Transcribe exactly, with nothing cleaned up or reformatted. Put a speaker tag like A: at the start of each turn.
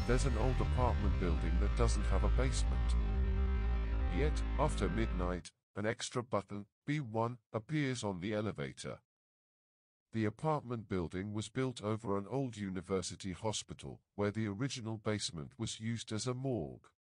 A: There's an old apartment building that doesn't have a basement. Yet, after midnight, an extra button, B one, appears on the elevator. The apartment building was built over an old university hospital, where the original basement was used as a morgue.